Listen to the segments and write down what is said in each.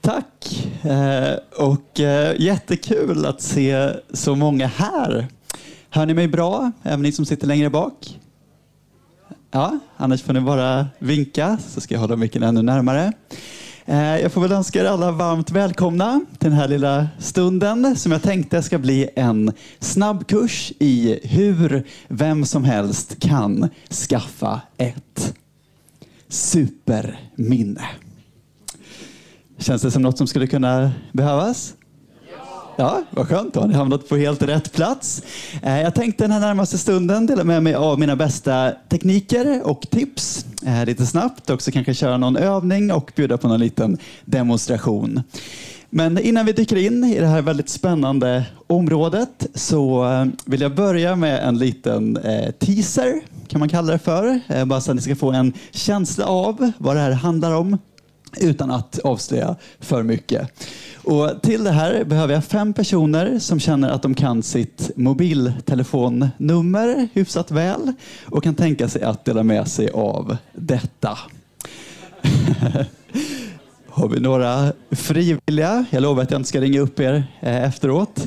Tack. Jättekul att se så många här. Hör ni mig bra? Även ni som sitter längre bak? Ja, annars får ni bara vinka så ska jag hålla micken ännu närmare. Jag får väl önska er alla varmt välkomna till den här lilla stunden som jag tänkte ska bli en snabbkurs i hur vem som helst kan skaffa ett superminne. Känns det som något som skulle kunna behövas? Ja, vad skönt. Då har ni hamnat på helt rätt plats. Jag tänkte den här närmaste stunden dela med mig av mina bästa tekniker och tips. Lite snabbt också kanske köra någon övning och bjuda på någon liten demonstration. Men innan vi dyker in i det här väldigt spännande området så vill jag börja med en liten teaser kan man kalla det för. Bara så att ni ska få en känsla av vad det här handlar om utan att avslöja för mycket. Och till det här behöver jag 5 personer som känner att de kan sitt mobiltelefonnummer hyfsat väl och kan tänka sig att dela med sig av detta. Har vi några frivilliga? Jag lovar att jag inte ska ringa upp er efteråt.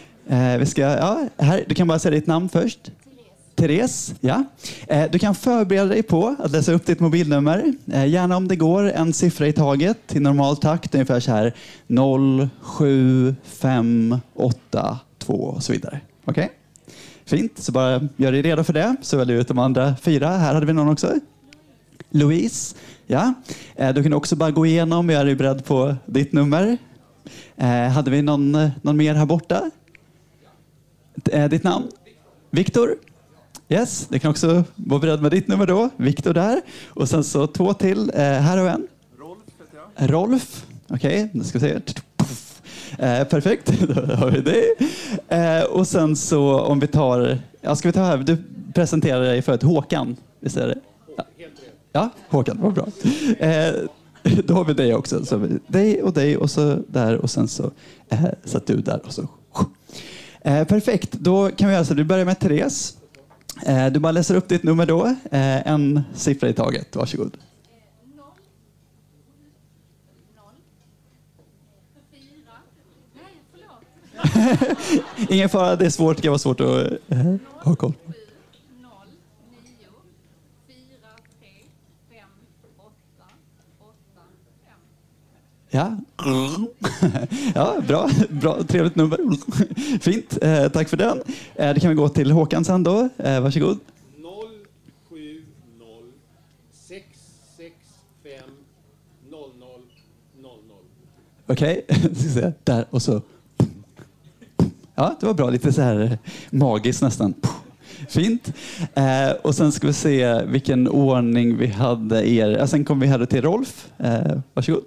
Du kan bara säga ditt namn först. Therese, ja. Du kan förbereda dig på att läsa upp ditt mobilnummer. Gärna om det går en siffra i taget i normal takt. Ungefär så här 0, 7, 5, 8, 2 och så vidare. Okej? Fint, så bara gör dig redo för det. Så väljer vi ut de andra 4. Här hade vi någon också. Louise, ja. Du kan också bara gå igenom. Jag är beredd på ditt nummer. Hade vi någon mer här borta? Ditt namn? Viktor? Yes, det kan också vara beredd med ditt nummer då. Viktor där. Och sen så 2 till. Här har vi en. Rolf heter jag. Rolf. Okej, nu ska vi se. Perfekt, då har vi det. Och sen så om vi tar... Ja, ska vi ta här? Du presenterar dig för ett Håkan. Visst är det? Ja, ja, Håkan, vad bra. Då har vi dig också. Så dig och så där och sen så satt du där och så. Perfekt, då kan vi göra så. Du börjar med Therese. Du bara läser upp ditt nummer då. En siffra i taget. Varsågod. 0, 4. Nej, förlåt. Ingen fara, det är svårt. Det kan vara svårt att ha koll. 0, 9, 4, 3, 5, 8, 8, 5. Ja, ja, bra, trevligt nummer. Fint, tack för den. Det kan vi gå till Håkan sen då. Varsågod. 070 665 00 00. Okej, där och så. Ja, det var bra. Lite så här magiskt nästan. Fint. Och sen ska vi se vilken ordning vi hade er. Sen kommer vi här till Rolf. Varsågod.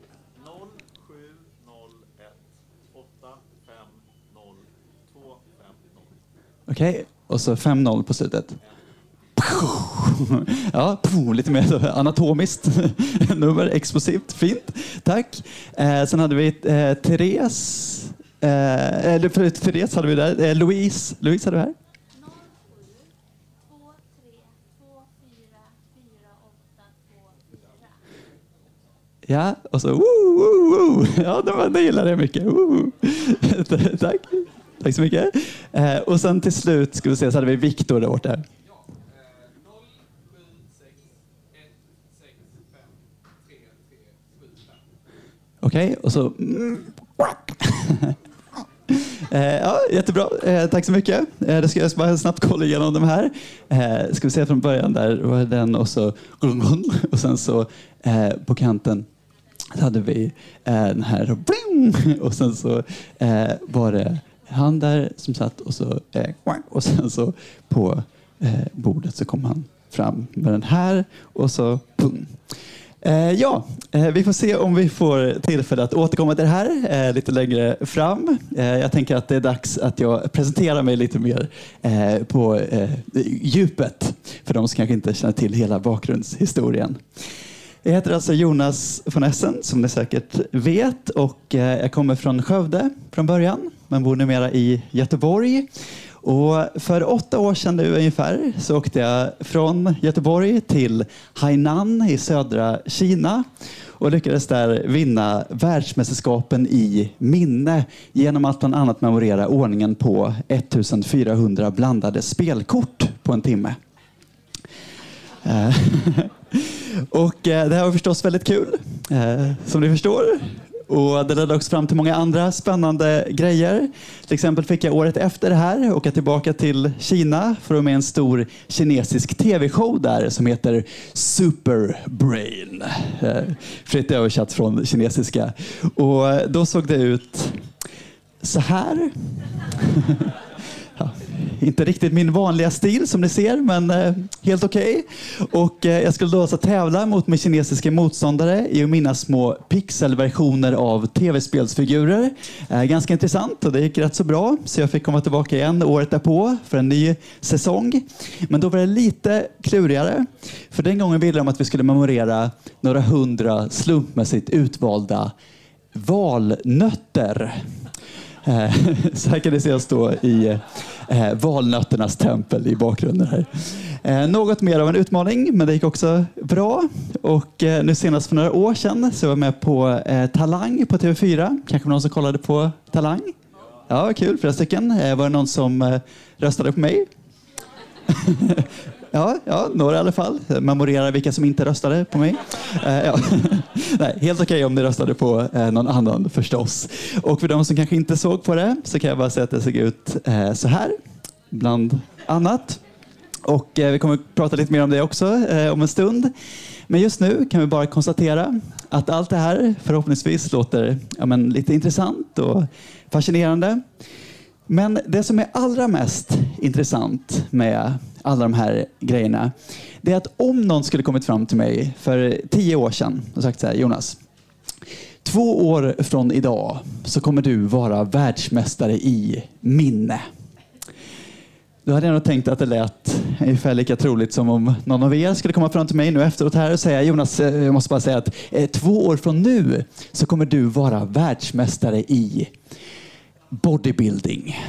0701 850 Okej, och så 5-0 på slutet. Ja, lite mer anatomiskt nummer, explosivt, fint. Tack. Sen hade vi Therese. Therese hade vi där. Louise hade vi här. 0, 7, 2, 3, 2, 4, 4, 8, 2, 4. Ja, och så woo. Ja, det gillar jag mycket. Tack så mycket. Och sen till slut ska vi se så hade vi Viktor där borta. Ja, 0761 653 335. Okej, och så... Ja, jättebra. Tack så mycket. Då ska jag bara snabbt kolla igenom de här. Ska vi se från början där. Var den och så... Och sen så på kanten hade vi den här. Och sen så var det han där som satt och så... Och sen så på bordet så kom han fram med den här. Och så... Vi får se om vi får tillfälle att återkomma till det här lite längre fram. Jag tänker att det är dags att jag presenterar mig lite mer på djupet för de som kanske inte känner till hela bakgrundshistorien. Jag heter alltså Jonas von Essen som ni säkert vet och jag kommer från Skövde från början men bor numera i Göteborg. Och för 8 år sedan nu ungefär så åkte jag från Göteborg till Hainan i södra Kina. och lyckades där vinna världsmästerskapen i minne genom att bland annat memorera ordningen på 1400 blandade spelkort på en timme. Och det här var förstås väldigt kul, som ni förstår. Och det ledde också fram till många andra spännande grejer. Till exempel fick jag året efter det här åka tillbaka till Kina för att vara med en stor kinesisk tv-show där som heter Super Brain. Fritt översatt från kinesiska. Och då såg det ut så här. Ja, inte riktigt min vanliga stil som ni ser, men helt okej. Och jag skulle då alltså tävla mot min kinesiska motståndare i mina små pixelversioner av tv-spelsfigurer. Ganska intressant och det gick rätt så bra. Så jag fick komma tillbaka igen året därpå för en ny säsong. Men då var det lite klurigare. För den gången ville de att vi skulle memorera några 100 slumpmässigt utvalda valnötter. Så här kan det se stå i valnötternas tempel i bakgrunden här. Något mer av en utmaning, men det gick också bra. Och nu senast för några år sedan så var jag med på Talang på TV4. Kanske någon som kollade på Talang? Ja, kul. Flera stycken. Var det någon som röstade på mig? Ja, några i alla fall. Memorera vilka som inte röstade på mig. Ja. Nej, helt okej om ni röstade på någon annan förstås. Och för de som kanske inte såg på det så kan jag bara säga att det såg ut så här. Bland annat. Och vi kommer att prata lite mer om det också om en stund. Men just nu kan vi bara konstatera att allt det här förhoppningsvis låter lite intressant och fascinerande. Men det som är allra mest intressant med alla de här grejerna, det är att om någon skulle kommit fram till mig för 10 år sedan och sagt så här: Jonas, 2 år från idag så kommer du vara världsmästare i minne. Då hade jag nog tänkt att det lät ungefär lika troligt som om någon av er skulle komma fram till mig nu efteråt här och säga: Jonas, jag måste bara säga att 2 år från nu så kommer du vara världsmästare i bodybuilding.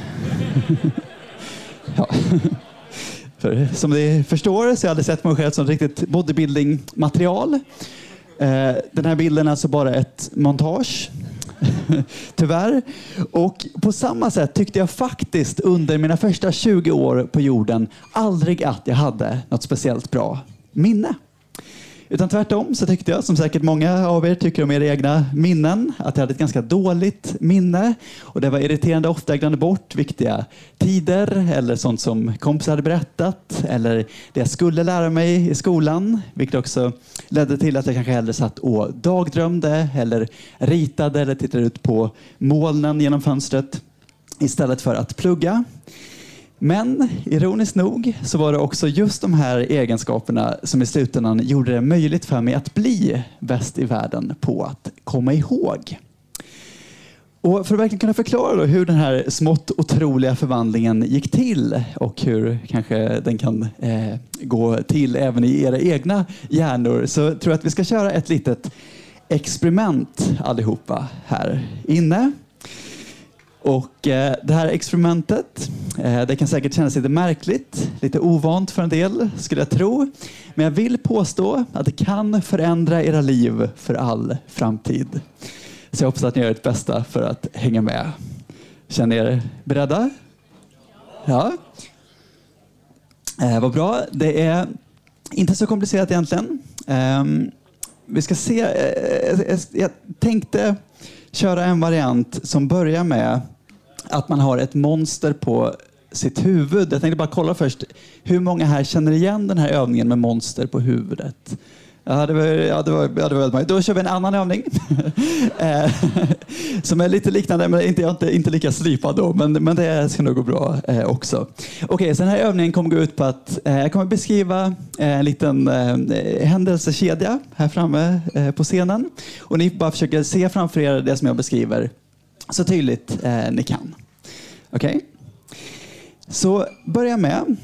Ja. För, som ni förstår så har jag aldrig sett mig själv som riktigt bodybuilding-material. Den här bilden är alltså bara ett montage. Tyvärr. Och på samma sätt tyckte jag faktiskt under mina första 20 år på jorden aldrig att jag hade något speciellt bra minne. Utan tvärtom så tyckte jag, som säkert många av er tycker om era egna minnen, att jag hade ett ganska dåligt minne. Och det var irriterande ofta. Jag glömde bort viktiga tider eller sånt som kompisar hade berättat. Eller det jag skulle lära mig i skolan. Vilket också ledde till att jag kanske hellre satt och dagdrömde eller ritade eller tittade ut på molnen genom fönstret istället för att plugga. Men ironiskt nog så var det också just de här egenskaperna som i slutändan gjorde det möjligt för mig att bli bäst i världen på att komma ihåg. Och för att verkligen kunna förklara då hur den här smått otroliga förvandlingen gick till och hur kanske den kan gå till även i era egna hjärnor, så tror jag att vi ska köra ett litet experiment allihopa här inne. Och det här experimentet, det kan säkert kännas lite märkligt, lite ovant för en del skulle jag tro. Men jag vill påstå att det kan förändra era liv för all framtid. Så jag hoppas att ni gör ert bästa för att hänga med. Känner er beredda? Ja. Vad bra. Det är inte så komplicerat egentligen. Vi ska se. Jag tänkte köra en variant som börjar med att man har ett monster på sitt huvud. Jag tänkte bara kolla först, hur många här känner igen den här övningen med monster på huvudet? Ja, det var väldigt många. Då kör vi en annan övning som är lite liknande, men inte lika slipad då, men det ska nog gå bra också. Okej, så den här övningen kommer gå ut på att jag kommer beskriva en liten händelsekedja här framme på scenen, och ni bara försöker se framför er det som jag beskriver så tydligt ni kan. Okej? Så börja med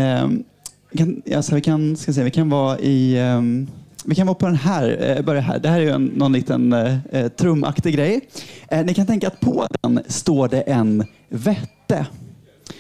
vi kan vara i vi kan vara på den här, börja här. Det här är ju någon liten trumaktig grej. Ni kan tänka att på den står det en vätte.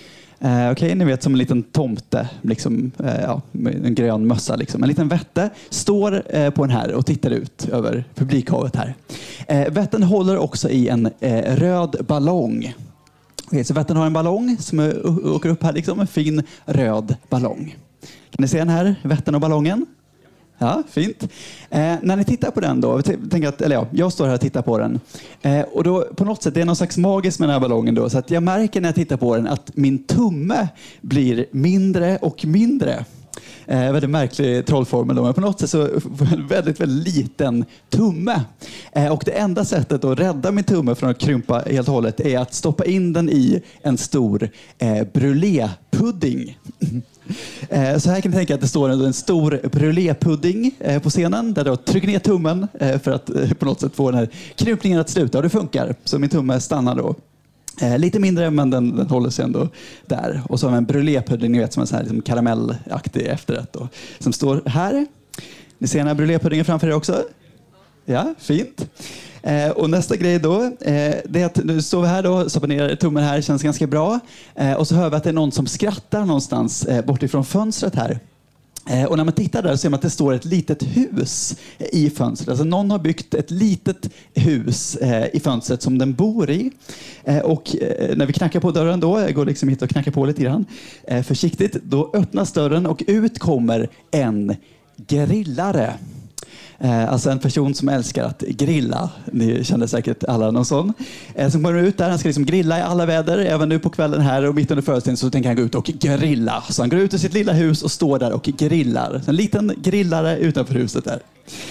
Okej, ni vet som en liten tomte, liksom, med en grön mössa. Liksom. En liten vätte står på den här och tittar ut över publikhavet här. Vätten håller också i en röd ballong. Okej, så vätten har en ballong som åker upp här, liksom, en fin röd ballong. Kan ni se den här, vätten och ballongen? Ja, fint. När ni tittar på den då, jag står här och tittar på den. Och då på något sätt, det är någon slags magiskt med den här ballongen då, så att jag märker när jag tittar på den att min tumme blir mindre och mindre. Väldigt märklig trollformel då, men på något sätt så väldigt, väldigt liten tumme. Och det enda sättet att rädda min tumme från att krympa helt och hållet är att stoppa in den i en stor brulépudding. Så här kan ni tänka att det står en stor brulépudding på scenen där jag trycker ner tummen för att på något sätt få den här krympningen att sluta, och det funkar. Så min tumme stannar då. Lite mindre, men den håller sig ändå där. Och så har vi en brulépudding, ni vet, som en sån här liksom karamellaktig efterrätt då, som står här. Ni ser den här brulépuddingen framför er också? Ja, fint. Och nästa grej då, det är att nu står vi här då, stoppar ner tummen här, känns ganska bra. Och så hör vi att det är någon som skrattar någonstans bortifrån fönstret här. Och när man tittar där så ser man att det står ett litet hus i fönstret. Alltså någon har byggt ett litet hus i fönstret som den bor i. Och när vi knackar på dörren då, jag går liksom hit och knackar på lite grann försiktigt, då öppnas dörren och ut kommer en grillare. Alltså en person som älskar att grilla. Ni känner säkert alla någon sån. Som kommer ut där, han ska liksom grilla i alla väder. Även nu på kvällen här och mitt under föreställningen så tänker han gå ut och grilla. Så han går ut ur sitt lilla hus och står där och grillar. En liten grillare utanför huset där.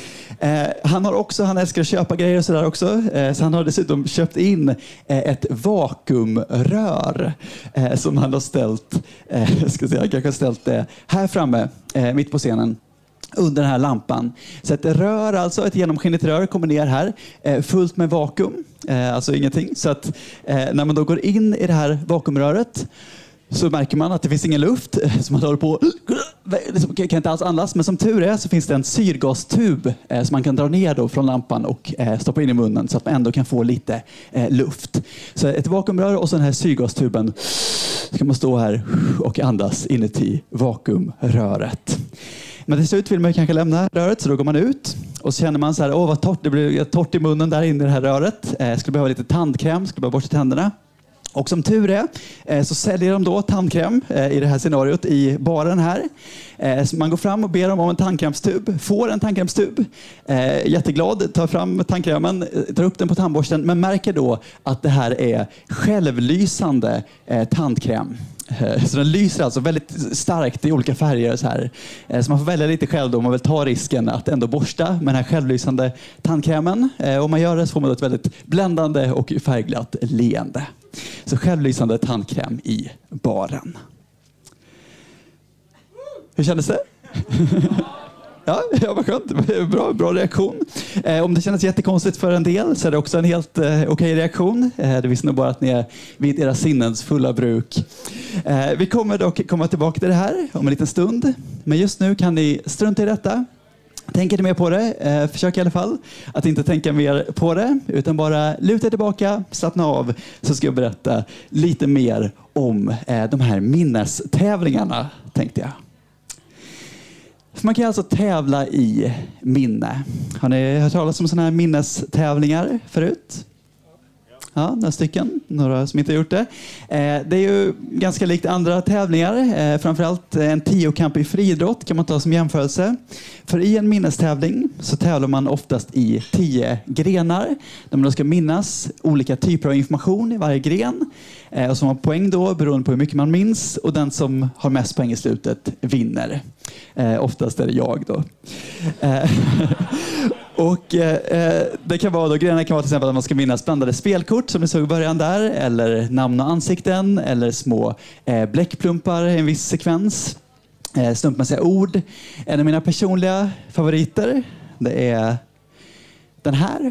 Han älskar att köpa grejer och sådär också. Så han har dessutom köpt in ett vakuumrör som han har ställt, kanske ställt här framme mitt på scenen. Under den här lampan. Så ett rör, alltså ett genomskinligt rör, kommer ner här fullt med vakuum. Alltså ingenting. Så att när man då går in i det här vakuumröret så märker man att det finns ingen luft. Så man håller på, kan inte alls andas. Men som tur är så finns det en syrgastub som man kan dra ner då från lampan och stoppa in i munnen så att man ändå kan få lite luft. Så ett vakuumrör och så den här syrgastuben. Så kan man stå här och andas inuti vakuumröret. Men till slut vill man kanske lämna röret, så då går man ut och så känner man så här, vad torrt, det blir torrt i munnen där inne i det här röret. Skulle behöva lite tandkräm, skulle behöva borsta tänderna. Och som tur är så säljer de då tandkräm i det här scenariot i baren här. Så man går fram och ber dem om en tandkrämstub, får en tandkrämstub. Jätteglad, tar fram tandkrämen, tar upp den på tandborsten, men märker då att det här är självlysande tandkräm. Så den lyser alltså väldigt starkt i olika färger så här. Så man får välja lite själv då om man vill ta risken att ändå borsta med den här självlysande tandkrämen. Om man gör det så får man ett väldigt bländande och färgglatt leende. Så självlysande tandkräm i baren. Hur kändes det? Ja, vad skönt. Bra reaktion. Om det känns jättekonstigt för en del så är det också en helt okej reaktion. Det visar nog bara att ni är vid era sinnens fulla bruk. Vi kommer dock komma tillbaka till det här om en liten stund. Men just nu kan ni strunta i detta. Tänk inte mer på det. Försök i alla fall att inte tänka mer på det. Utan bara luta tillbaka, slappna av. Så ska jag berätta lite mer om de här minnestävlingarna, tänkte jag. För man kan alltså tävla i minne. Har ni hört talas om sådana här minnestävlingar förut? Ja, några stycken. Några som inte har gjort det. Det är ju ganska likt andra tävlingar. Framförallt en 10-kamp i friidrott kan man ta som jämförelse. För i en minnestävling så tävlar man oftast i 10 grenar. Där man då ska minnas olika typer av information i varje gren. Och som har poäng då beroende på hur mycket man minns. Och den som har mest poäng i slutet vinner. Oftast är det jag då. Och det kan vara då, grejerna kan vara till exempel att man ska minnas blandade spelkort som ni såg i början där, eller namn och ansikten, eller små bläckplumpar i en viss sekvens, slumpmässiga ord. En av mina personliga favoriter, det är den här.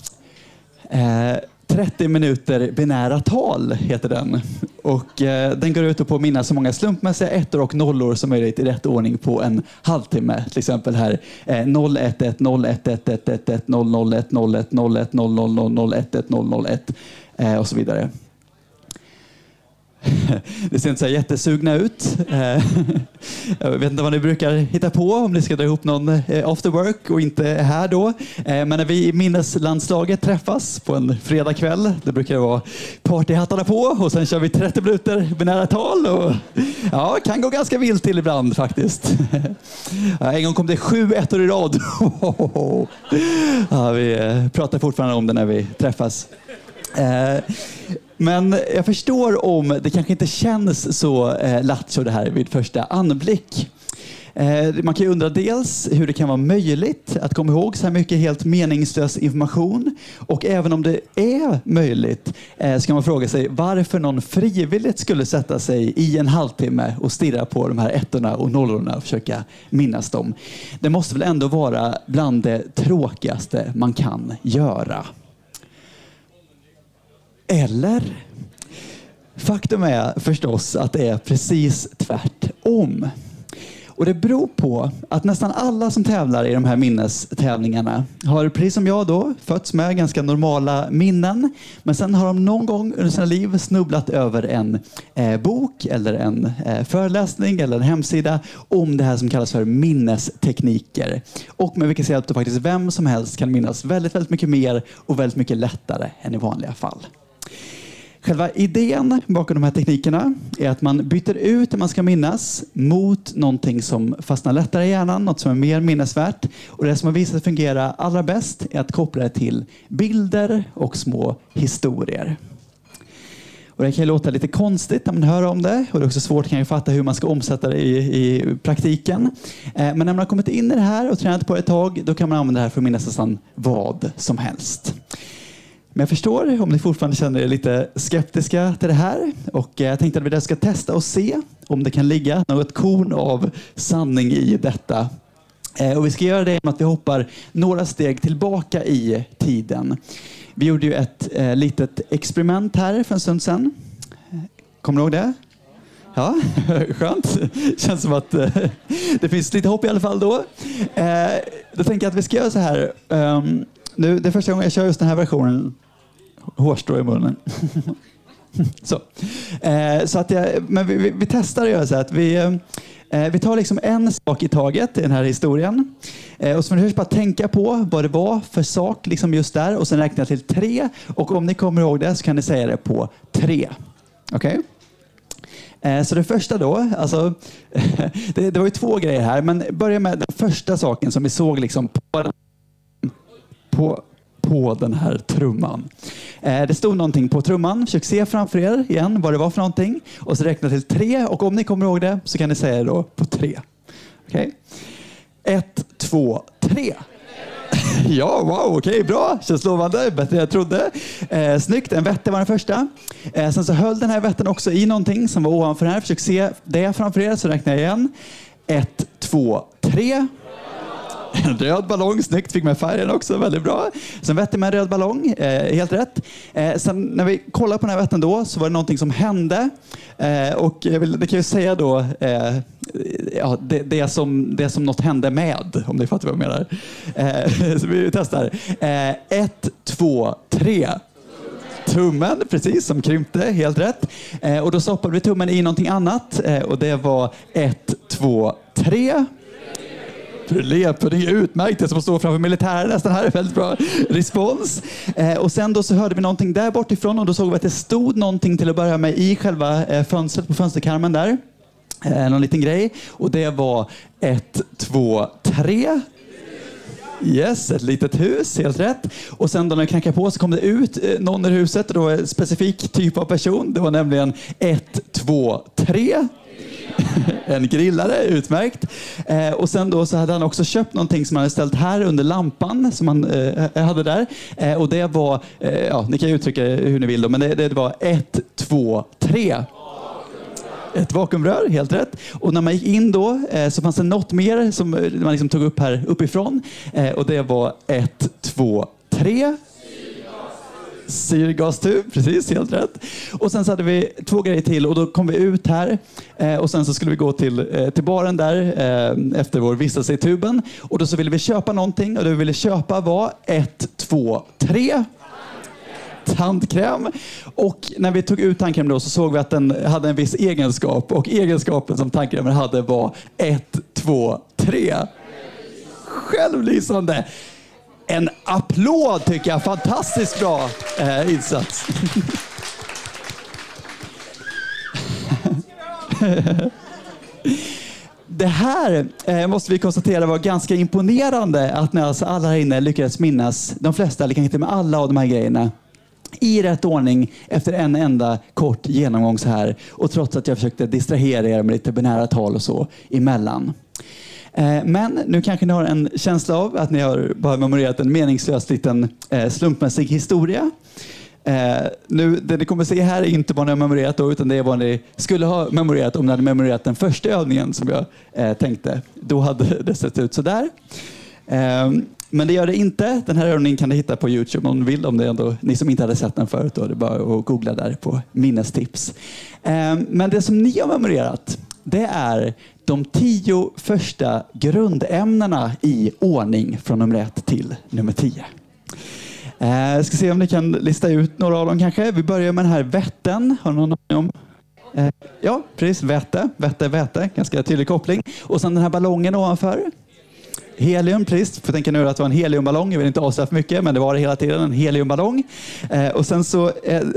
30 minuter binära tal heter den. Och den går ut på att minnas så många slumpmässiga ettor och nollor som möjligt i rätt ordning på en halvtimme. Till exempel här 011 011 001 001 01 000 01 001 och så vidare. Det ser inte så här jättesugna ut. Jag vet inte vad ni brukar hitta på om ni ska dra ihop någon after work och inte här då. Men när vi i minneslandslaget träffas på en fredagkväll, det brukar det vara partyhattarna på och sen kör vi 30 minuter binära tal och ja, kan gå ganska vilt till ibland faktiskt. En gång kom det 7 ettor i rad. Ja, vi pratar fortfarande om det när vi träffas. Men jag förstår om det kanske inte känns så lattjo det här vid första anblick. Man kan ju undra dels hur det kan vara möjligt att komma ihåg så här mycket helt meningslös information. Och även om det är möjligt ska man fråga sig varför någon frivilligt skulle sätta sig i en halvtimme och stirra på de här ettorna och nollorna och försöka minnas dem. Det måste väl ändå vara bland det tråkigaste man kan göra. Eller? Faktum är förstås att det är precis tvärtom. Och det beror på att nästan alla som tävlar i de här minnestävlingarna har, precis som jag då, fötts med ganska normala minnen. Men sen har de någon gång under sina liv snubblat över en bok eller en föreläsning eller en hemsida om det här som kallas för minnestekniker. Och med vilket hjälp då faktiskt vem som helst kan minnas väldigt, väldigt mycket mer och väldigt mycket lättare än i vanliga fall. Själva idén bakom de här teknikerna är att man byter ut det man ska minnas mot någonting som fastnar lättare i hjärnan, något som är mer minnesvärt. Och det som har visat sig fungera allra bäst är att koppla det till bilder och små historier. Och det kan ju låta lite konstigt när man hör om det. Och det är också svårt att fatta hur man ska omsätta det i praktiken. Men när man har kommit in i det här och tränat på det ett tag, då kan man använda det här för att minnas nästan vad som helst. Men jag förstår om ni fortfarande känner er lite skeptiska till det här. Och jag tänkte att vi där ska testa och se om det kan ligga något korn av sanning i detta. Och vi ska göra det genom att vi hoppar några steg tillbaka i tiden. Vi gjorde ju ett litet experiment här för en stund sedan. Kommer du ihåg det? Ja, skönt. Känns som att det finns lite hopp i alla fall då. Då tänker jag att vi ska göra så här. Nu, det är första gången jag kör just den här versionen. Hårstrå i munnen. Så att men vi testar att göra så att vi tar liksom en sak i taget i den här historien. Och så får ni först bara tänka på vad det var för sak liksom just där. Och sen räkna till 3. Och om ni kommer ihåg det så kan ni säga det på 3. Okej? Så det första då, alltså, det var ju 2 grejer här. Men börja med den första saken som vi såg liksom på den här trumman. Det stod någonting på trumman. Försök se framför er igen vad det var för någonting. Och så räkna till 3. Och om ni kommer ihåg det så kan ni säga det då på 3. Okej? 1, 2, 3. Ja, wow, okej, bra. Känns lovande. Bättre än jag trodde. Snyggt. En vätte var den första. Sen så höll den här vätten också i någonting som var ovanför här. Försök se det framför er så räknar jag igen. 1, 2, 3. En röd ballong, snyggt, fick med färgen också, väldigt bra. Sen vätte med en röd ballong, helt rätt. Sen när vi kollade på den här vätten då så var det någonting som hände. Och det kan jag säga då, ja, det som något hände med, om ni fattar vad jag menar. Så vi testar. 1, 2, 3. Tummen, precis, som krympte, helt rätt. Och då stoppade vi tummen i någonting annat. Och det var 1, 2, 3. Lepning är utmärkt. Det som står framför militären nästan här är väldigt bra respons. Och sen då så hörde vi någonting där bortifrån och då såg vi att det stod någonting till att börja med i själva fönstret på fönsterkarmen där. Någon liten grej. Och det var 1, 2, 3. Yes, ett litet hus, helt rätt. Och sen då när jag knackade på så kom det ut någon i huset och då var en specifik typ av person. Det var nämligen 1, 2, 3. En grillare, utmärkt. Och sen då så hade han också köpt någonting som han hade ställt här under lampan som han hade där. Och det var, ja, ni kan uttrycka hur ni vill då, men det var 1, 2, 3. Ett vakuumrör, helt rätt. Och när man gick in då så fanns det något mer som man liksom tog upp här uppifrån. Och det var 1, 2, 3. Syrgastub, precis, helt rätt. Och sen så hade vi 2 grejer till och då kom vi ut här. Och sen så skulle vi gå till baren där efter vår vistelse i tuben. Och då så ville vi köpa någonting och det vi ville köpa var 1, 2, 3. tandkräm. Och när vi tog ut tandkräm då så såg vi att den hade en viss egenskap. Och egenskapen som tandkrämen hade var 1, 2, 3. Självlysande. En applåd tycker jag. Fantastiskt bra insats. Det här måste vi konstatera var ganska imponerande att när alltså alla här inne lyckades minnas de flesta, eller kanske inte med alla av de här grejerna i rätt ordning efter en enda kort genomgång så här. Och trots att jag försökte distrahera er med lite binära tal och så emellan. Men nu kanske ni har en känsla av att ni har bara memorerat en meningslös liten slumpmässig historia. Nu, det ni kommer att se här är inte vad ni har memorerat då, utan det är vad ni skulle ha memorerat om ni hade memorerat den första övningen som jag tänkte. Då hade det sett ut så där. Men det gör det inte. Den här övningen kan ni hitta på YouTube om ni vill, om det är ändå ni som inte hade sett den förut. Då är det bara att googla där på minnestips. Men det som ni har memorerat, det är de 10 första grundämnena i ordning från nummer 1 till nummer 10. Jag ska se om ni kan lista ut några av dem kanske. Vi börjar med den här vätten. Har någon aning om? Ja, precis. Vätte. Ganska tydlig koppling. Och sen den här ballongen ovanför. Helium, precis. Får tänka nu att det var en heliumballong. Jag vill inte avslöja för mycket, men det var det hela tiden. En heliumballong. Och sen så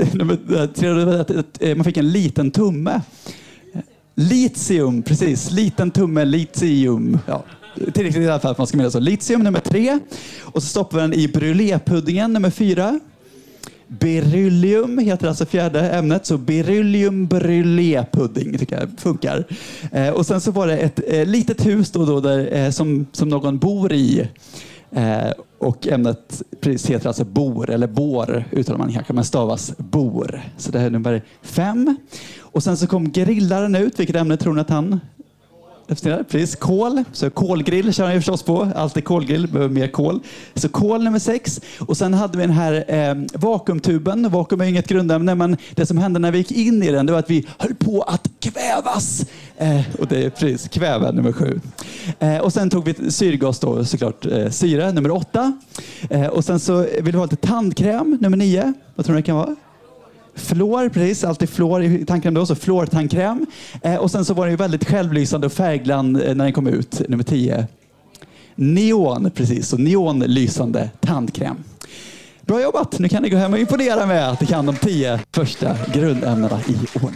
man fick en liten tumme. Litium, precis. Liten tumme, litium. Ja. Tillräckligt i alla fall för att man ska minnas så. Litium nummer 3. Och så stoppar vi den i brûlépuddingen nummer 4. Beryllium heter alltså fjärde ämnet. Så beryllium brûlépudding tycker jag funkar. Och sen så var det ett litet hus då där, som någon bor i. Och ämnet precis heter alltså bor, eller bor uttalar man kanske, men stavas bor. Så det här är nummer 5. Och sen så kom grillaren ut. Vilket ämne tror ni att han... Precis, kol. Så kolgrill kör jag förstås på. Alltid kolgrill, behöver mer kol. Så kol nummer 6. Och sen hade vi den här vakuumtuben. Vakuum är inget grundämne, men det som hände när vi gick in i den, det var att vi höll på att kvävas. Och det är precis kväve nummer 7. Och sen tog vi syrgas då, såklart syre nummer 8. Och sen så vill vi ha lite tandkräm nummer 9. Vad tror ni det kan vara? Fluor, precis. Alltid fluor i tandkräm då, så fluortandkräm. Och sen så var det ju väldigt självlysande och färgglann när den kom ut, nummer 10. Neon, precis. Så neonlysande tandkräm. Bra jobbat! Nu kan ni gå hem och imponera med att ni kan de 10 första grundämnena i ordning.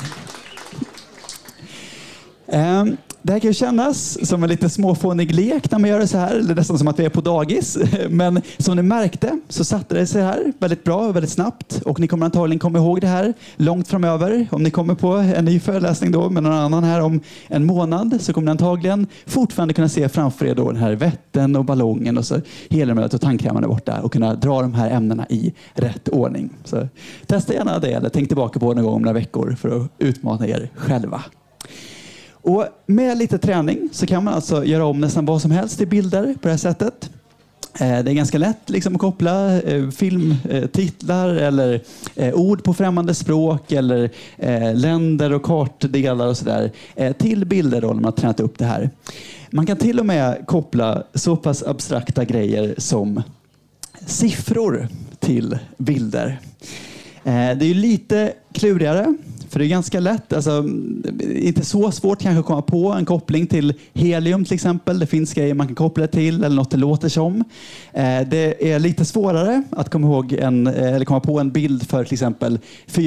Det här kan ju kännas som en lite småfånig lek när man gör det så här. Eller nästan som att vi är på dagis. Men som ni märkte så satte det sig här väldigt bra och väldigt snabbt. Och ni kommer antagligen komma ihåg det här långt framöver. Om ni kommer på en ny föreläsning då med någon annan här om en månad, så kommer ni antagligen fortfarande kunna se framför er då den här vätten och ballongen och så heliumet och tandkrämen är borta. Och kunna dra de här ämnena i rätt ordning. Så testa gärna det, eller tänk tillbaka på någon gång om några veckor för att utmana er själva. Och med lite träning så kan man alltså göra om nästan vad som helst i bilder på det här sättet. Det är ganska lätt liksom att koppla filmtitlar eller ord på främmande språk eller länder och kartdelar och sådär till bilder då när man har tränat upp det här. Man kan till och med koppla så pass abstrakta grejer som siffror till bilder. Det är ju lite klurigare. För det är ganska lätt, alltså inte så svårt kanske att komma på en koppling till helium till exempel. Det finns grejer man kan koppla till eller något det låter som. Det är lite svårare att komma ihåg eller komma på en bild för till exempel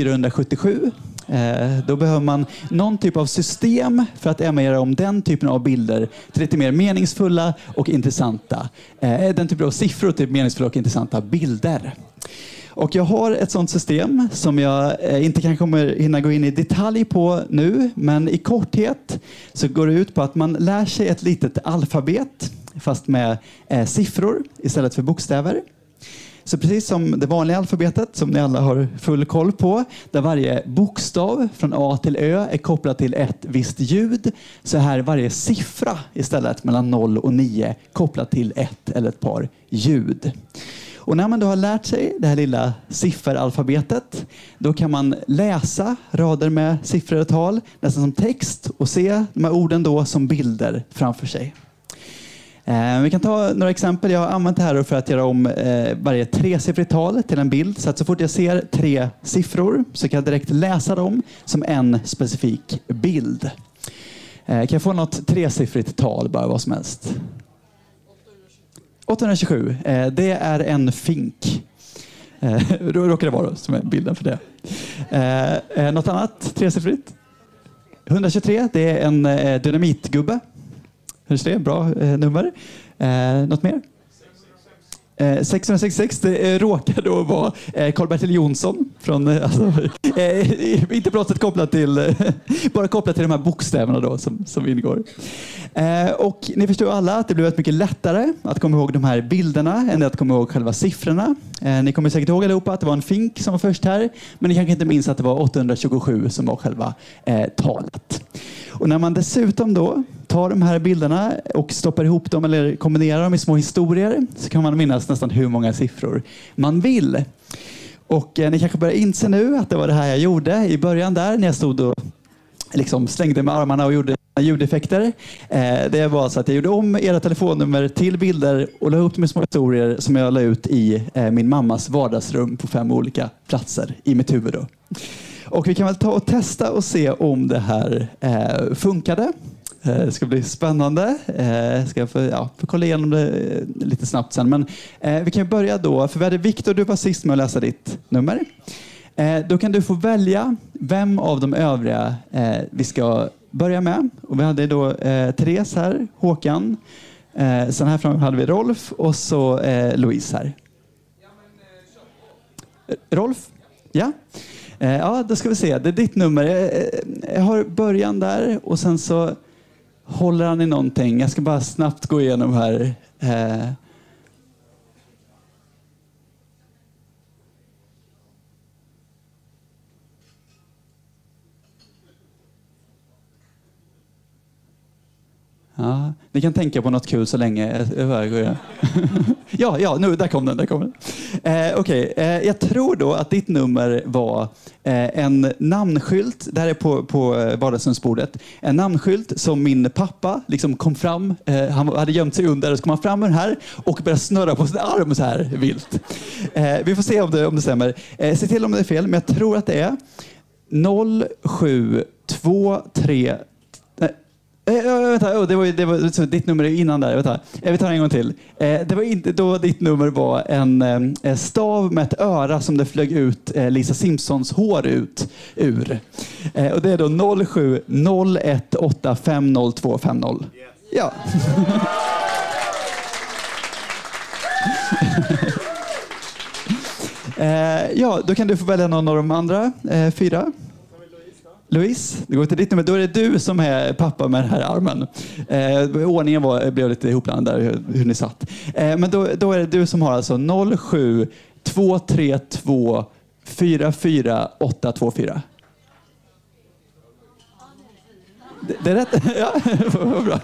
477. Då behöver man någon typ av system för att emittera om den typen av bilder till lite mer meningsfulla och intressanta. Den typen av siffror till meningsfulla och intressanta bilder. Och jag har ett sådant system som jag inte kan kommer hinna gå in i detalj på nu. Men i korthet så går det ut på att man lär sig ett litet alfabet fast med siffror istället för bokstäver. Så precis som det vanliga alfabetet som ni alla har full koll på, där varje bokstav från A till Ö är kopplad till ett visst ljud, så här varje siffra istället mellan 0 och 9 kopplad till ett eller ett par ljud. Och när man då har lärt sig det här lilla sifferalfabetet, då kan man läsa rader med siffror och tal nästan som text och se de här orden då som bilder framför sig. Vi kan ta några exempel. Jag har använt det här för att göra om varje tresiffrigt tal till en bild. Så att så fort jag ser 3 siffror så kan jag direkt läsa dem som en specifik bild. Kan jag få något tresiffrigt tal, bara vad som helst? 827. Det är en fink. Då råkar det vara som är bilden för det. Något annat tresiffrigt? 123. Det är en dynamitgubbe. 123, bra nummer. Något mer? 666, det råkar då vara Karl-Bertil Jonsson från, inte på något sätt kopplat till, bara kopplat till de här bokstäverna då som ingår. Och ni förstår alla att det blev mycket lättare att komma ihåg de här bilderna än att komma ihåg själva siffrorna. Ni kommer säkert ihåg allihopa att det var en fink som var först här, men ni kanske inte minns att det var 827 som var själva talet. Och när man dessutom då tar de här bilderna och stoppar ihop dem eller kombinerar dem i små historier så kan man minnas nästan hur många siffror man vill. Och ni kanske börjar inse nu att det var det här jag gjorde i början där när jag stod och liksom slängde med armarna och gjorde ljudeffekter. Det var så att jag gjorde om era telefonnummer till bilder och la upp med små historier som jag la ut i min mammas vardagsrum på 5 olika platser i mitt huvud då. Och vi kan väl ta och testa och se om det här funkade. Det ska bli spännande. Ska jag få kolla igenom det lite snabbt sen. Men vi kan börja då. För vi hade Viktor, du var sist med att läsa ditt nummer. Då kan du få välja vem av de övriga vi ska börja med. Och vi hade då Therese här, Håkan. Sen här framme hade vi Rolf och så Louise här. Rolf? Ja. Ja, då ska vi se. Det är ditt nummer. Jag har början där och sen så håller han i någonting. Jag ska bara snabbt gå igenom här. Ja, ni kan tänka på något kul så länge. Ja, nu, där kom den. Okej, jag tror då att ditt nummer var en namnskylt. Det här är på vardagsrumsbordet. En namnskylt som min pappa liksom kom fram. Han hade gömt sig under och så kom han fram med den här och började snurra på sin arm så här vilt. Vi får se om det stämmer. Se till om det är fel, men jag tror att det är 0723. Vänta, det var ditt nummer innan där. Vänta. Vi tar en gång till. Det var inte då ditt nummer var en stav med ett öra som det flög ut Lisa Simpsons hår ur. Och det är då 0701850250. Ja. Ja, då kan du få välja någon av de andra 4. Louise, det går till ditt nummer. Då är det du som är pappa med den här armen. Ordningen blev lite ihopblandad där hur ni satt. Men då är det du som har alltså 07232 44824. Det är rätt. Ja, vad bra.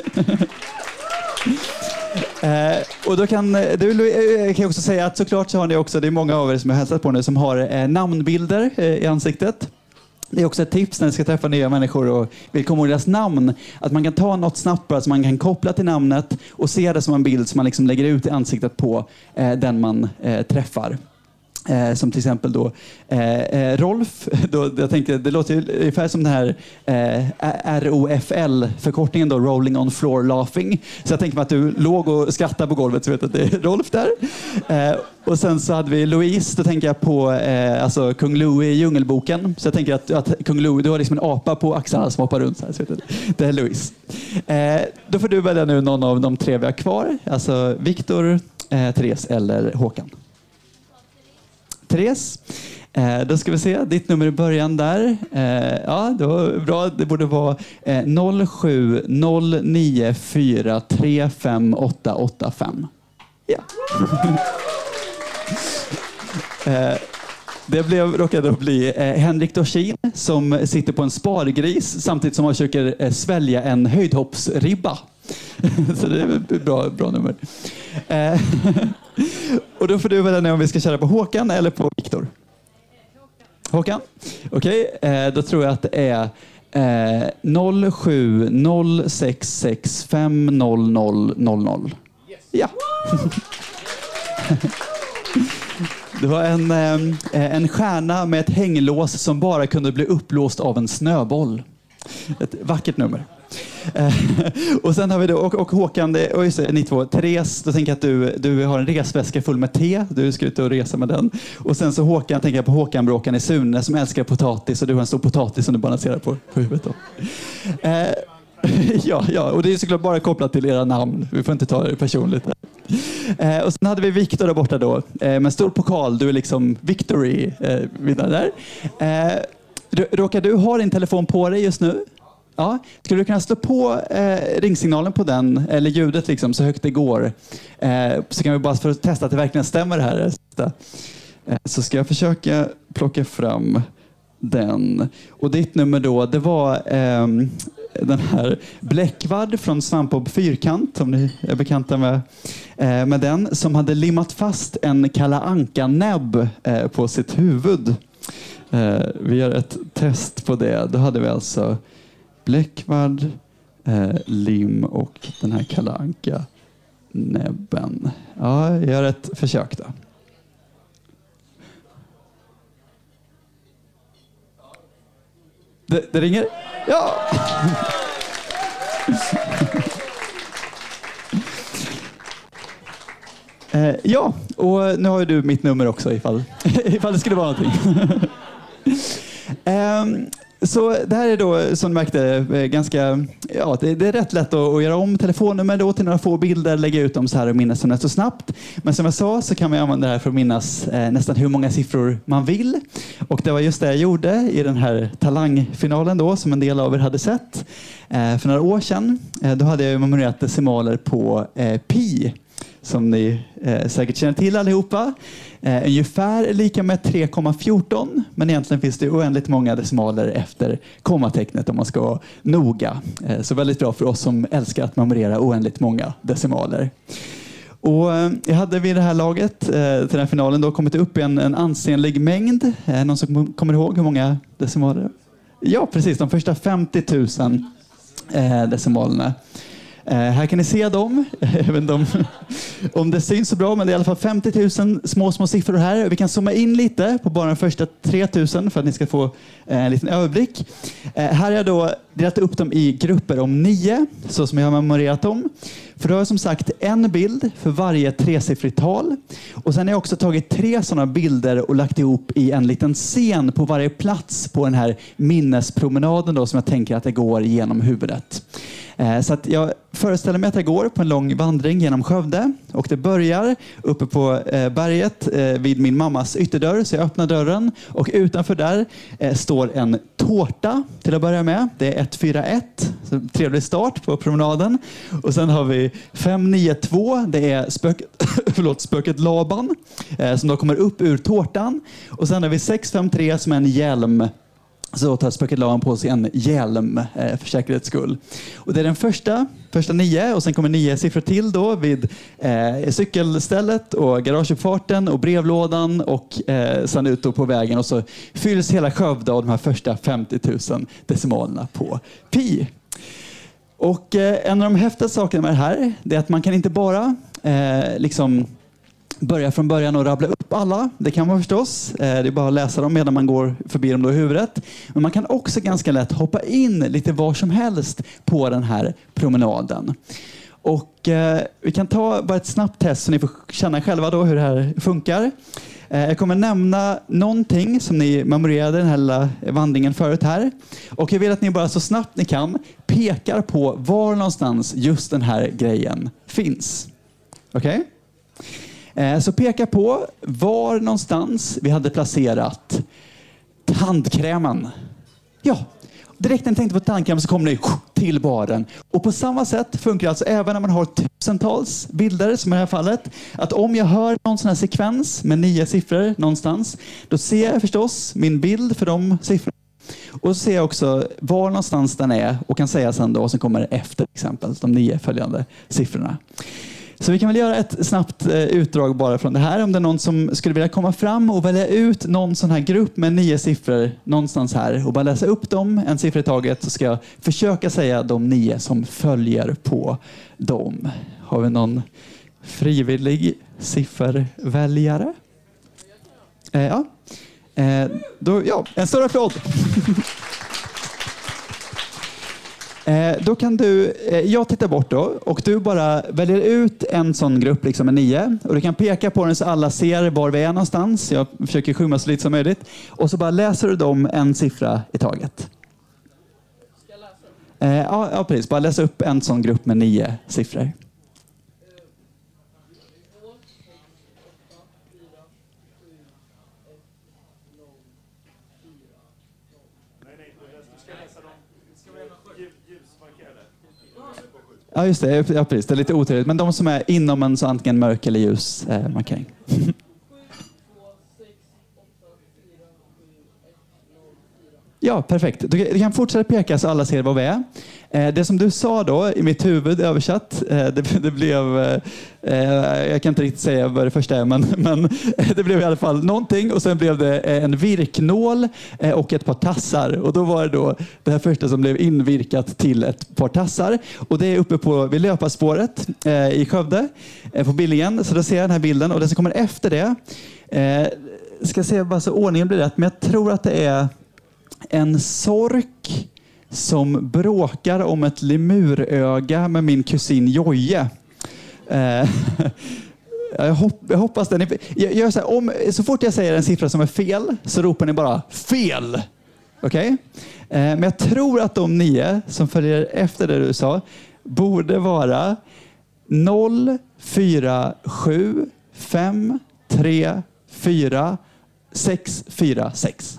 Och då kan jag också säga att såklart så har ni också, det är många av er som har hälsat på nu som har namnbilder i ansiktet. Det är också ett tips när ni ska träffa nya människor och vill komma ihåg deras namn. Att man kan ta något snabbt bara som man kan koppla till namnet och se det som en bild som man liksom lägger ut i ansiktet på den man träffar. Som till exempel då Rolf. Då, jag tänkte, det låter ju ungefär som den här ROFL-förkortningen då, Rolling on floor laughing. Så jag tänker mig att du låg och skrattade på golvet så vet att det är Rolf där. Och sen så hade vi Louise, då tänker jag på alltså Kung Louie i Djungelboken. Så jag tänker att Kung Louie, du har liksom en apa på axlarna som hoppar runt så här. Så vet jag, det är Louise. Då får du välja nu någon av de 3 vi har kvar. Alltså Viktor, Therese eller Håkan. Therese. Då ska vi se. Ditt nummer i början där. Ja, det var bra. Det borde vara 0709435885. Ja. Det råkade bli Henrik Dorsin som sitter på en spargris samtidigt som han försöker svälja en höjdhoppsribba. Så det är ett bra nummer. Och då får du välja om vi ska köra på Håkan eller på Viktor. Håkan? Okej, då tror jag att det är 0706650000. Ja. Det var en stjärna med ett hänglås som bara kunde bli upplåst av en snöboll. Ett vackert nummer. Och sen har vi då och Håkan, ni två, Therese, då tänker jag att du har en resväska full med te, du ska ut och resa med den. Och sen så Håkan, tänker jag på Håkan Bråkan i Sune som älskar potatis och du har en stor potatis som du balanserar på huvudet då. Ja, och det är såklart bara kopplat till era namn. Vi får inte ta det personligt. Och sen hade vi Viktor där borta då. Med en stor pokal. Du är liksom Victory vinnare där. Råkar du ha din telefon på dig just nu? Ja. Skulle du kunna slå på ringsignalen på den, eller ljudet liksom, så högt det går? Så kan vi bara för att testa att det verkligen stämmer det här. Så ska jag försöka plocka fram den. Och ditt nummer då, det var den här Bläckvard från Svampbob Fyrkant, om ni är bekanta med den, som hade limmat fast en Kalle Anka-näbb på sitt huvud. Vi gör ett test på det. Då hade vi alltså Bläckvard, lim och den här Kalle Anka-näbben. Ja, jag gör ett försök då. Det ringer? Ja! Ja, och nu har ju du mitt nummer också ifall det skulle vara någonting. Så det här är då, som du märkte, ganska, ja, det är rätt lätt att göra om telefonnummer då till några få bilder, lägga ut dem så här och minnas dem så snabbt. Men som jag sa så kan man använda det här för att minnas nästan hur många siffror man vill. Och det var just det jag gjorde i den här talangfinalen då, som en del av er hade sett. För några år sedan, då hade jag memorerat decimaler på pi. Som ni säkert känner till allihopa. Ungefär lika med 3,14. Men egentligen finns det oändligt många decimaler efter kommatecknet om man ska vara noga. Så väldigt bra för oss som älskar att memorera oändligt många decimaler. Och jag hade vid det här laget till den här finalen då kommit upp i en ansenlig mängd. Någon som kommer ihåg hur många decimaler? Ja, precis. De första 50 000 decimalerna. Här kan ni se dem. Jag vet inte om det syns så bra, men det är i alla fall 50 000 små siffror här. Vi kan zooma in lite på bara de första 3 000 för att ni ska få en liten överblick. Här har jag då delat upp dem i grupper om 9, så som jag har memorerat dem. För då har jag som sagt en bild för varje tresiffrigt tal. Och sen har jag också tagit 3 sådana bilder och lagt ihop i en liten scen på varje plats på den här minnespromenaden då, som jag tänker att det går genom huvudet. Så att jag föreställer mig att jag går på en lång vandring genom Skövde. Och det börjar uppe på berget vid min mammas ytterdörr. Så jag öppnar dörren och utanför där står en tårta till att börja med. Det är 141. Så trevlig start på promenaden. Och sen har vi 592. Det är spöket Laban som då kommer upp ur tårtan. Och sen har vi 653 som är en hjälm. Så tar spöket Laban på sig en hjälm för säkerhets skull. Och det är den första 9 och sen kommer 9 siffror till då vid cykelstället och garageuppfarten och brevlådan och sen ut då på vägen och så fylls hela Skövde av de här första 50 000 decimalerna på pi. Och en av de häftiga sakerna med det här det är att man kan inte bara börja från början och rabbla upp alla. Det kan man förstås. Det är bara att läsa dem medan man går förbi dem då i huvudet. Men man kan också ganska lätt hoppa in lite var som helst på den här promenaden. Och vi kan ta bara ett snabbt test så ni får känna själva då hur det här funkar. Jag kommer nämna någonting som ni memorerade den här lilla vandringen förut här. Och jag vill att ni bara så snabbt ni kan pekar på var någonstans just den här grejen finns. Okej? Så peka på var någonstans vi hade placerat tandkrämen. Ja, direkt när ni tänkte på tandkrämen så kommer ni till baren. Och på samma sätt funkar det alltså även när man har tusentals bilder som i det här fallet. Att om jag hör någon sån här sekvens med 9 siffror någonstans, då ser jag förstås min bild för de siffrorna. Och så ser jag också var någonstans den är och kan säga sen då vad som kommer efter exempel de 9 följande siffrorna. Så vi kan väl göra ett snabbt utdrag bara från det här. Om det är någon som skulle vilja komma fram och välja ut någon sån här grupp med 9 siffror någonstans här och bara läsa upp dem en siffra i taget, så ska jag försöka säga de 9 som följer på dem. Har vi någon frivillig sifferväljare? Ja. En större applåd. Då kan du, jag tittar bort då och du bara väljer ut en sån grupp liksom med 9 och du kan peka på den så alla ser var vi är någonstans. Jag försöker skymma så lite som möjligt och så bara läser du dem en siffra i taget. Ska jag läsa? Ja, precis. Bara läsa upp en sån grupp med 9 siffror. Ja, just det. Ja, precis. Det är lite otydligt. Men de som är inom en så antingen mörk eller ljus markering. Ja, perfekt. Du kan fortsätta peka så alla ser vad vi är. Det som du sa då i mitt huvud översatt, det blev, jag kan inte riktigt säga vad det första är, men det blev i alla fall någonting och sen blev det en virknål och ett par tassar. Och då var det då det här första som blev invirkat till ett par tassar. Och det är uppe vid löparspåret i Skövde på Billingen. Så då ser jag den här bilden och det som kommer efter det, ska se bara så ordningen blir rätt, men jag tror att det är en sork som bråkar om ett lemuröga med min kusin Joje. Jag hoppas den är... Jag gör så här, så fort jag säger en siffra som är fel så ropar ni bara fel. Okej? Men jag tror att de 9 som följer efter det du sa borde vara 0, 4, 7, 5, 3, 4, 6, 4, 6.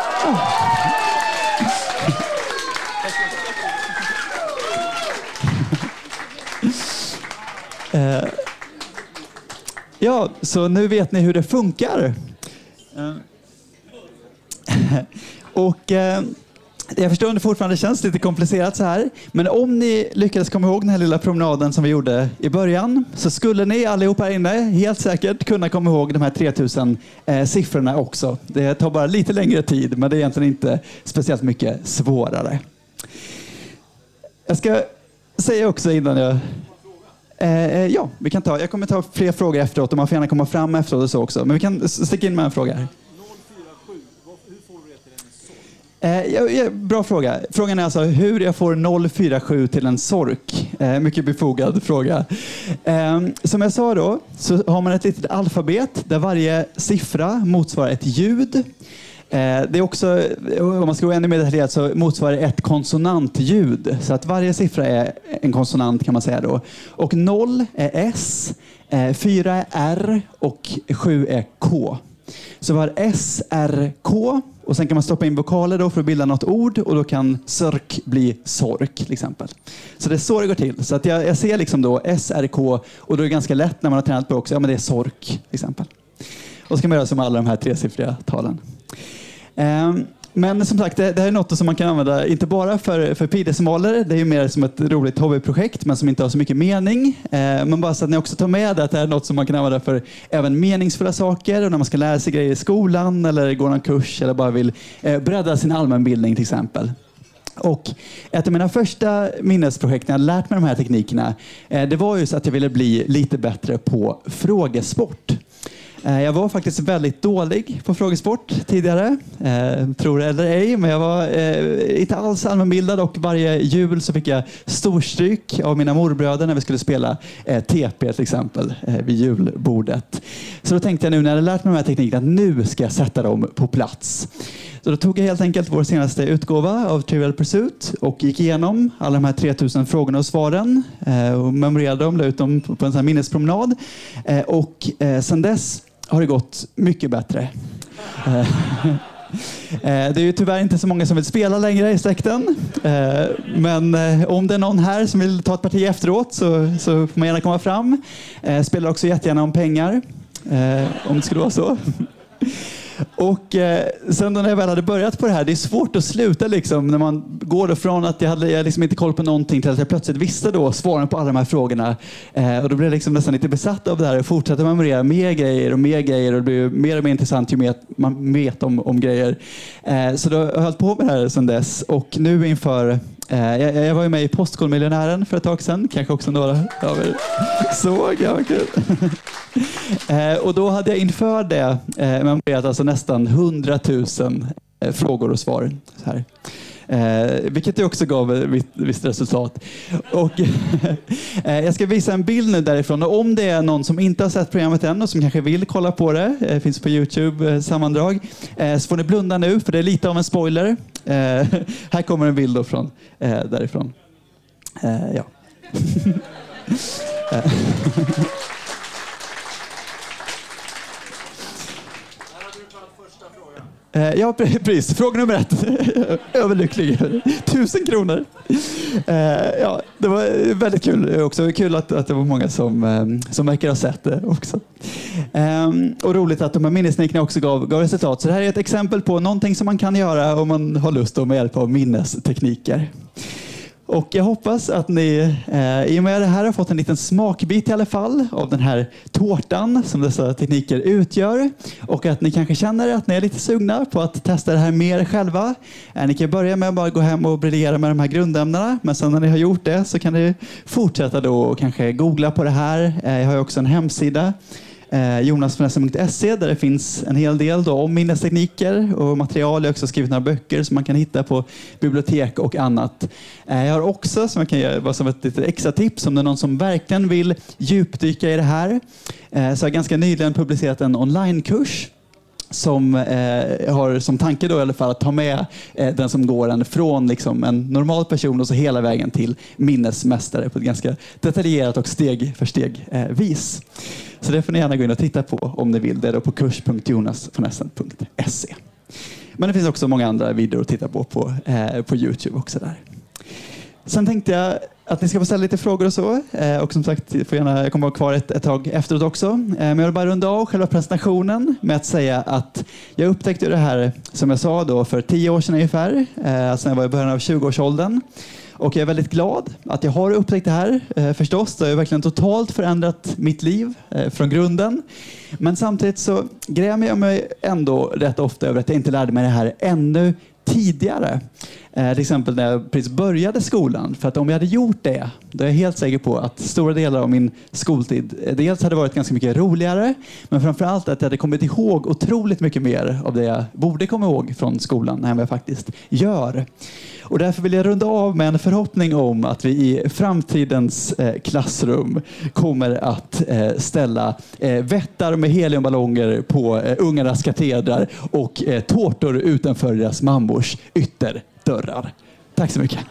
Ja, så nu vet ni hur det funkar. Och jag förstår att det fortfarande känns lite komplicerat så här. Men om ni lyckades komma ihåg den här lilla promenaden som vi gjorde i början, så skulle ni allihop här inne helt säkert kunna komma ihåg de här 3000 siffrorna också. Det tar bara lite längre tid, men det är egentligen inte speciellt mycket svårare. Jag ska säga också innan jag... ja, vi kan jag kommer ta fler frågor efteråt och man får gärna komma fram efteråt och så också. Men vi kan sticka in med en fråga här. 047, hur får du det till en sork? Bra fråga. Frågan är alltså hur jag får 047 till en sork. Mycket befogad fråga. Som jag sa då så har man ett litet alfabet där varje siffra motsvarar ett ljud. Det är också, om man ska gå ännu mer detaljerat, så motsvarar ett konsonantljud. Så att varje siffra är en konsonant kan man säga då. Och 0 är S, 4 är R och 7 är K. Så vi har S, R, K. Och sen kan man stoppa in vokaler då för att bilda något ord. Och då kan sörk bli sork till exempel. Så det är så det går till. Så att jag ser liksom då S, R, K. Och då är det ganska lätt när man har tränat på också. Ja, men det är sork till exempel. Och så kan man göra som alla de här 3-siffriga talen. Men som sagt, det här är något som man kan använda inte bara för pi-decimaler. Det är ju mer som ett roligt hobbyprojekt men som inte har så mycket mening. Men bara så att ni också tar med att det här är något som man kan använda för även meningsfulla saker. Och när man ska lära sig grejer i skolan eller gå någon kurs eller bara vill bredda sin allmänbildning till exempel. Och ett av mina första minnesprojekt när jag lärt mig de här teknikerna, det var ju så att jag ville bli lite bättre på frågesport. Jag var faktiskt väldigt dålig på frågesport tidigare, tror det eller ej, men jag var inte alls allmänbildad och varje jul så fick jag storstryk av mina morbröder när vi skulle spela TP till exempel vid julbordet. Så då tänkte jag nu när jag hade lärt mig de här teknikerna att nu ska jag sätta dem på plats. Så då tog jag helt enkelt vår senaste utgåva av Trivial Pursuit och gick igenom alla de här 3000 frågorna och svaren och memorerade dem, la ut dem på en sån här minnespromenad. Och sen dess har det gått mycket bättre. Det är ju tyvärr inte så många som vill spela längre i släkten. Men om det är någon här som vill ta ett parti efteråt så får man gärna komma fram. Spelar också jättegärna om pengar. Om det skulle vara så. Och sen när jag väl hade börjat på det här, det är svårt att sluta liksom, när man går då från att jag liksom inte koll på någonting till att jag plötsligt visste då svaren på alla de här frågorna. Och då blev jag liksom nästan lite besatt av det här och fortsatte memorera mer grejer och det blir mer och mer intressant ju mer man vet om grejer. Så då har jag hållit på med det här sedan dess, och nu inför jag var ju med i Postkodmiljonären för ett tag sedan, kanske också några av er såg, ja, kul. Och då hade jag inför det memorerat alltså nästan 100 000 frågor och svar. Så här. Vilket ju också gav ett visst resultat. Och jag ska visa en bild nu därifrån. Och om det är någon som inte har sett programmet än och som kanske vill kolla på det, finns på YouTube sammandrag, så får ni blunda nu för det är lite av en spoiler. Här kommer en bild då från därifrån. Ja. Ja, precis. Fråga nummer 1. Överlycklig. 1000 kronor. Ja, det var väldigt kul. Också kul att det var många som verkar ha sett det också. Och roligt att de här minnesteknikerna också gav resultat. Så det här är ett exempel på någonting som man kan göra om man har lust med hjälp av minnestekniker. Och jag hoppas att ni i och med det här har fått en liten smakbit i alla fall av den här tårtan som dessa tekniker utgör. Och att ni kanske känner att ni är lite sugna på att testa det här mer själva. Ni kan börja med att bara gå hem och briljera med de här grundämnena. Men sen när ni har gjort det så kan ni fortsätta då och kanske googla på det här. Jag har ju också en hemsida. Jonas von Essen.se, där det finns en hel del då om minnestekniker och material. Jag har också skrivit några böcker som man kan hitta på bibliotek och annat. Jag har också, som jag kan göra som ett lite extra tips, om det är någon som verkligen vill djupdyka i det här, så har jag ganska nyligen publicerat en onlinekurs som har som tanke då i alla fall att ta med den som går den från liksom en normal person och så hela vägen till minnesmästare på ett ganska detaljerat och steg för steg vis. Så det får ni gärna gå in och titta på om ni vill. Det är då på kurs.jonasvonessen.se. Men det finns också många andra videor att titta på YouTube också där. Sen tänkte jag att ni ska få ställa lite frågor och så. Och som sagt, jag kommer vara kvar ett tag efteråt också. Men jag vill bara runda av själva presentationen med att säga att jag upptäckte det här, som jag sa då, för 10 år sedan ungefär. Alltså när jag var i början av 20-årsåldern. Och jag är väldigt glad att jag har upptäckt det här förstås. Det har ju verkligen totalt förändrat mitt liv från grunden. Men samtidigt så grämer jag mig ändå rätt ofta över att jag inte lärde mig det här ännu tidigare. Till exempel när jag precis började skolan. För att om jag hade gjort det, då är jag helt säker på att stora delar av min skoltid dels hade varit ganska mycket roligare, men framförallt att jag hade kommit ihåg otroligt mycket mer av det jag borde komma ihåg från skolan än vad jag faktiskt gör. Och därför vill jag runda av med en förhoppning om att vi i framtidens klassrum kommer att ställa vättar med heliumballonger på ungarnas katedrar och tårtor utanför deras mammors ytterdörrar. Tack så mycket.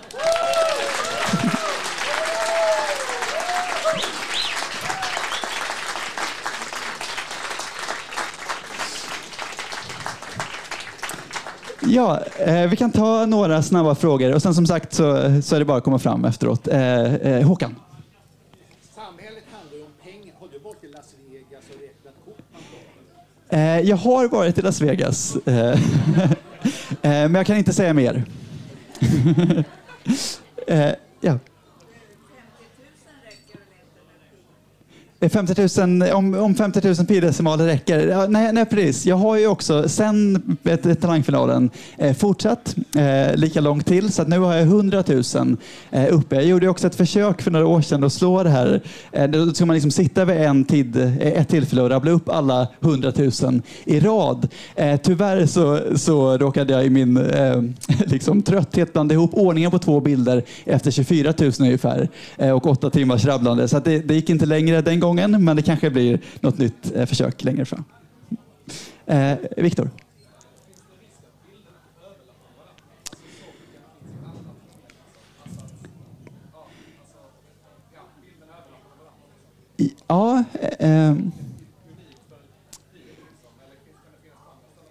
Ja, vi kan ta några snabba frågor och sen som sagt så är det bara att komma fram efteråt. Håkan. Samhället handlar ju om pengar. Har du varit i Las Vegas och räknat kort? Jag har varit i Las Vegas. Men jag kan inte säga mer. Ja. 50 000, om 50 000 pi-decimaler räcker. Ja, nej, precis. Jag har ju också sen talangfinalen fortsatt lika långt till. Så att nu har jag 100 000 uppe. Jag gjorde också ett försök för några år sedan att slå det här. Då ska man liksom sitta vid ett tillfälle och rabbla upp alla 100 000 i rad. Tyvärr så råkade jag i min liksom trötthet blanda ihop ordningen på 2 bilder efter 24 000 ungefär. Och 8 timmars rabblande. Så att det gick inte längre den gången. Men det kanske blir något nytt försök längre fram. Viktor. Ja.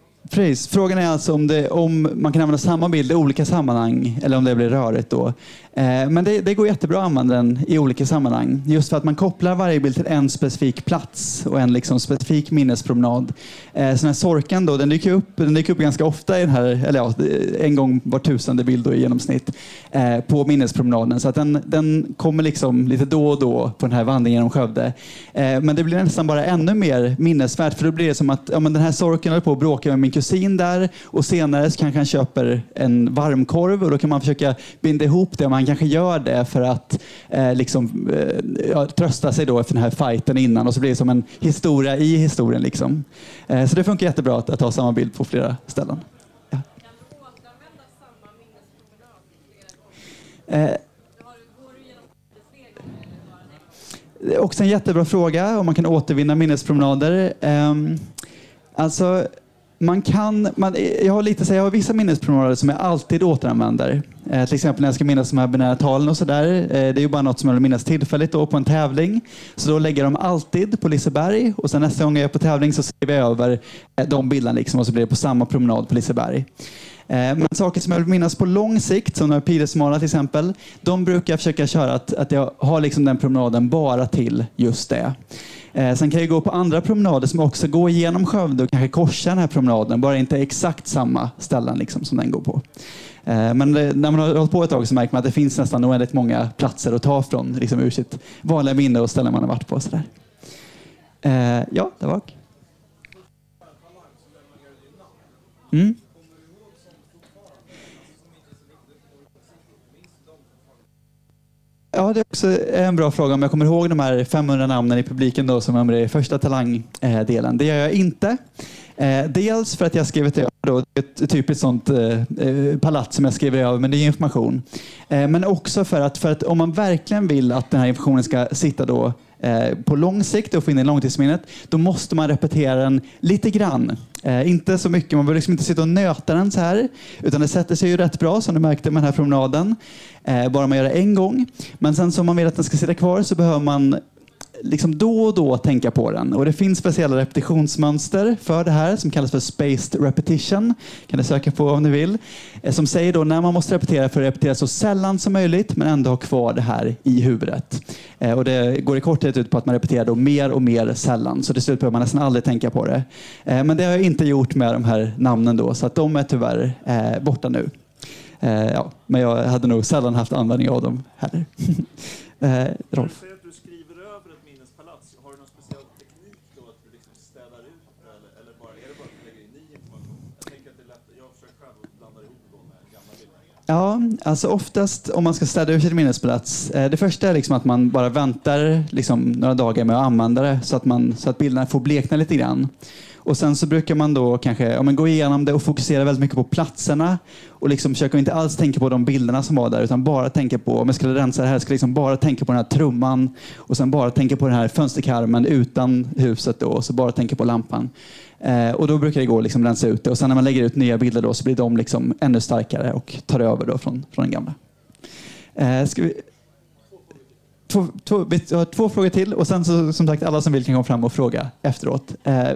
Precis. Frågan är alltså om man kan använda samma bild i olika sammanhang eller om det blir rörigt då. Men det går jättebra att använda den i olika sammanhang. Just för att man kopplar varje bild till en specifik plats och en liksom specifik minnespromenad. Så den här sorken då, den dyker upp ganska ofta i den här, eller ja, en gång var 1000:e bild då i genomsnitt på minnespromenaden. Så att den kommer liksom lite då och då på den här vandringen genom Skövde. Men det blir nästan bara ännu mer minnesvärt, för då blir det som att men den här sorken håller på att bråka med min kusin där, och senare så kanske han köper en varmkorv, och då kan man försöka binda ihop det. Man kanske gör det för att trösta sig då efter den här fighten innan, och så blir det som en historia i historien liksom. Så det funkar jättebra att ha samma bild på flera ställen. Ja. Kan du återanvända samma minnespromenad flera gånger? Går du igenom det fler gånger eller bara en gång? Det är också en jättebra fråga om man kan återvinna minnespromenader. Alltså, jag har vissa minnespromenader som jag alltid återanvänder. Till exempel när jag ska minnas de här binära talen och sådär. Det är ju bara något som jag vill minnas tillfälligt då på en tävling. Så då lägger jag dem alltid på Liseberg, och sen nästa gång jag är på tävling så skriver jag över de bilderna liksom, och så blir det på samma promenad på Liseberg. Men saker som jag vill minnas på lång sikt, som de här pilesmala till exempel, de brukar jag försöka köra att jag har liksom den promenaden bara till just det. Sen kan jag gå på andra promenader som också går igenom Skövde och kanske korsa den här promenaden, bara inte exakt samma ställen liksom som den går på. Men när man har hållit på ett tag så märker man att det finns nästan oändligt många platser att ta från liksom, ur sitt vanliga minne och ställen man har varit på. Sådär. Ja, det var. Mm. Ja, det är också en bra fråga om jag kommer ihåg de här 500 namnen i publiken då, som är med i första talangdelen. Det gör jag inte. Dels för att jag skrivit över då, ett typiskt sånt palats som jag skriver över med ny information. Men också för att om man verkligen vill att den här informationen ska sitta då på lång sikt och få in i långtidsminnet, då måste man repetera den lite grann. Inte så mycket, man behöver liksom inte sitta och nöta den så här, utan det sätter sig ju rätt bra som du märkte med den här promenaden. Bara man gör det en gång. Men sen som man vill att den ska sitta kvar så behöver man liksom då och då tänka på den. Och det finns speciella repetitionsmönster för det här som kallas för spaced repetition. Kan du söka på om du vill. Som säger då när man måste repetera för att repetera så sällan som möjligt men ändå ha kvar det här i huvudet. Och det går i korthet ut på att man repeterar då mer och mer sällan. Så till slut behöver man nästan aldrig tänka på det. Men det har jag inte gjort med de här namnen då, så att de är tyvärr borta nu. Men jag hade nog sällan haft användning av dem heller. Rolf? Har du någon speciell teknik då att du liksom städar ut eller bara, är det bara att du lägger in ny information? Jag tänker att det är lätt, jag försöker själv att blanda ihop då med gamla bilder. Ja, alltså oftast om man ska städa ut sitt minnesplats, det första är liksom att man bara väntar liksom några dagar med att använda det så att bilderna får blekna lite grann. Och sen så brukar man då kanske gå igenom det och fokusera väldigt mycket på platserna och liksom försöka inte alls tänka på de bilderna som var där, utan bara tänka på, om jag skulle rensa det här, ska liksom bara tänka på den här trumman och sen bara tänka på den här fönsterkarmen utan huset då, och så bara tänka på lampan. Och då brukar det gå liksom rensa ut det, och sen när man lägger ut nya bilder då så blir de liksom ännu starkare och tar över då från den gamla. Ska vi... Vi har 2 frågor till, och sen så, som sagt, alla som vill kan komma fram och fråga efteråt. En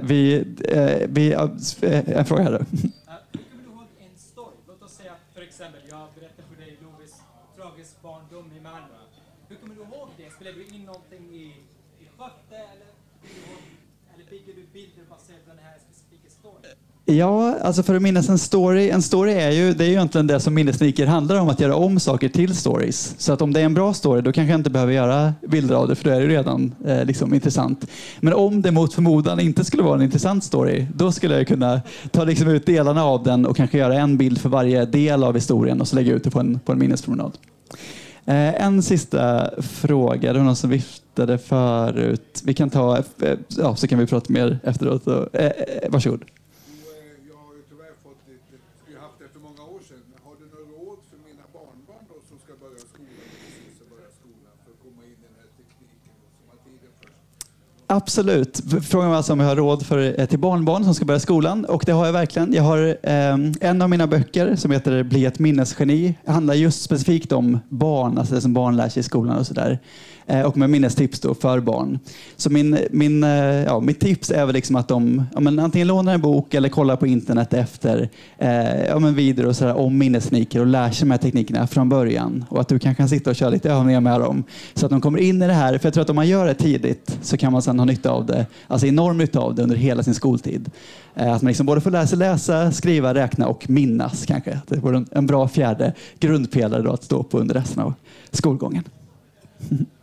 fråga här då. Hur kommer du ihåg en story? Låt oss säga för exempel, jag berättar för dig Lovis tragisk barndom i Malmö. Hur kommer du ihåg det? Spelar du in någonting i Skövde eller bygger du bilder baserat på den här specifika storyn? Ja, alltså för att minnas en story är ju egentligen det som minnestekniker handlar om, att göra om saker till stories. Så att om det är en bra story, då kanske jag inte behöver göra bilder av det, för då är det redan liksom intressant. Men om det mot förmodan inte skulle vara en intressant story, då skulle jag kunna ta liksom ut delarna av den och kanske göra en bild för varje del av historien och så lägga ut det på en minnespromenad. En sista fråga. Det var någon som viftade förut. Vi kan ta, så kan vi prata mer efteråt. Varsågod. Jag har ju tyvärr fått jag har haft det för många år sedan. Har du några råd för mina barnbarn då som ska börja skolan, precis börja skolan, för att komma in i den här tekniken som har tiden först? Absolut. Frågan var alltså om jag har råd till barnbarn som ska börja skolan. Och det har jag verkligen. Jag har en av mina böcker som heter Bli ett minnesgeni. Det handlar just specifikt om barn, alltså det som barn lär sig i skolan och sådär. Och med minnestips då för barn. Så mitt tips är väl liksom att de antingen lånar en bok eller kollar på internet efter videor och sådär om minnestekniker och lär sig de här teknikerna från början. Och att du kan sitta och köra lite övningar med dem. Så att de kommer in i det här. För jag tror att om man gör det tidigt så kan man sedan ha nytta av det. Alltså enorm nytta av det under hela sin skoltid. Att man liksom både får lära sig läsa, skriva, räkna och minnas kanske. Det vore en bra fjärde grundpelare då att stå på under resten av skolgången.